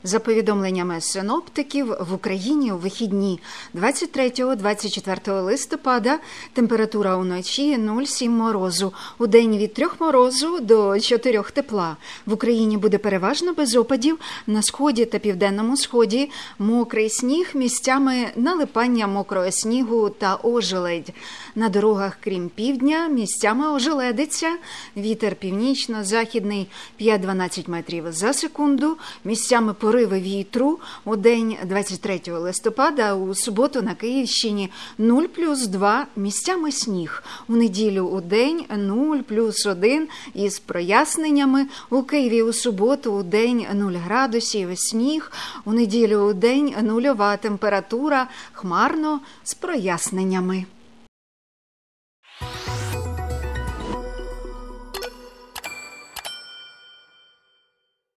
За повідомленнями синоптиків, в Україні у вихідні 23-24 листопада температура уночі 0,7 морозу, у день від 3 морозу до 4 тепла. В Україні буде переважно без опадів, на сході та південному сході мокрий сніг, місцями налипання мокрого снігу та ожеледь. На дорогах, крім півдня, місцями ожеледиться, вітер північно-західний 5-12 метрів за секунду, місцями пориви вітру. У день 23 листопада у суботу на Київщині 0+2, місцями сніг. У неділю у день 0+1 із проясненнями. У Києві у суботу у день 0 градусів, сніг. У неділю у день нульова температура, хмарно з проясненнями.